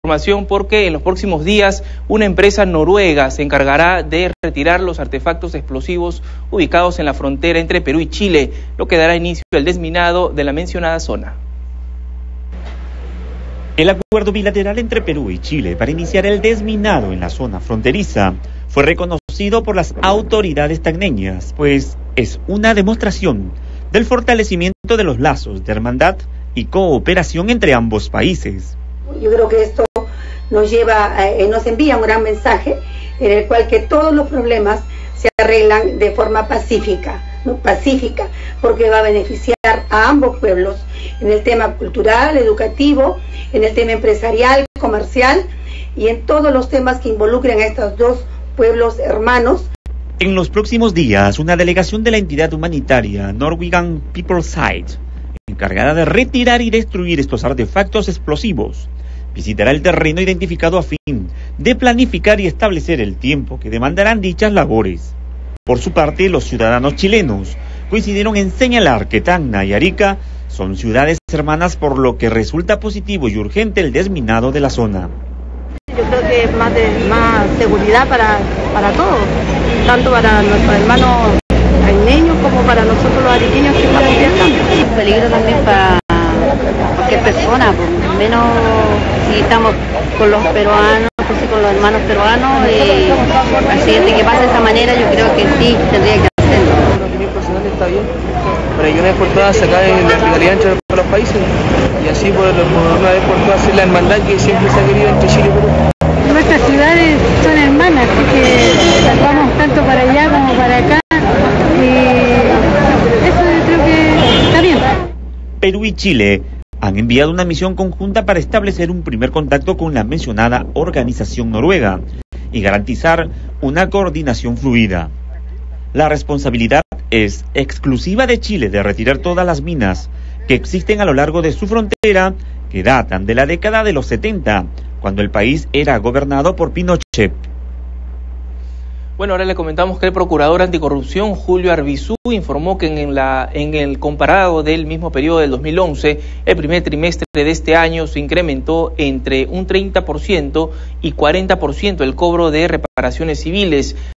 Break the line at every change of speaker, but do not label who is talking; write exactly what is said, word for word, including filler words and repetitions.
Información porque en los próximos días una empresa noruega se encargará de retirar los artefactos explosivos ubicados en la frontera entre Perú y Chile, lo que dará inicio al desminado de la mencionada zona.
El acuerdo bilateral entre Perú y Chile para iniciar el desminado en la zona fronteriza fue reconocido por las autoridades tacneñas, pues es una demostración del fortalecimiento de los lazos de hermandad y cooperación entre ambos países.
Yo creo que esto nos lleva, eh, nos envía un gran mensaje en el cual que todos los problemas se arreglan de forma pacífica, ¿no? Pacífica, porque va a beneficiar a ambos pueblos en el tema cultural, educativo, en el tema empresarial, comercial y en todos los temas que involucren a estos dos pueblos hermanos.
En los próximos días, una delegación de la entidad humanitaria Norwegian People's Side, encargada de retirar y destruir estos artefactos explosivos, visitará el terreno identificado a fin de planificar y establecer el tiempo que demandarán dichas labores. Por su parte, los ciudadanos chilenos coincidieron en señalar que Tacna y Arica son ciudades hermanas, por lo que resulta positivo y urgente el desminado de la zona.
Yo creo que es más, de, más seguridad para, para todos, tanto para nuestros hermanos tacneños como para nosotros los ariqueños que estamos aquí acá.
Es un peligro también para cualquier persona, por menos si estamos con los peruanos, pues, con los hermanos peruanos, y al siguiente que pase de esa manera yo creo que sí tendría que hacerlo.
Mi opinión personal está bien, para que una vez por todas sacar la rivalidad entre los países y así por, por una vez por todas hacer la hermandad que siempre se ha querido entre Chile y Perú.
Nuestras ciudades son hermanas, así que vamos tanto para allá como para acá, y eso yo creo que está bien.
Perú y Chile han enviado una misión conjunta para establecer un primer contacto con la mencionada organización noruega y garantizar una coordinación fluida. La responsabilidad es exclusiva de Chile de retirar todas las minas que existen a lo largo de su frontera, que datan de la década de los setenta, cuando el país era gobernado por Pinochet.
Bueno, ahora le comentamos que el procurador anticorrupción, Julio Arbizu, informó que en, la, en el comparado del mismo periodo del dos mil once, el primer trimestre de este año se incrementó entre un treinta por ciento y cuarenta por ciento el cobro de reparaciones civiles.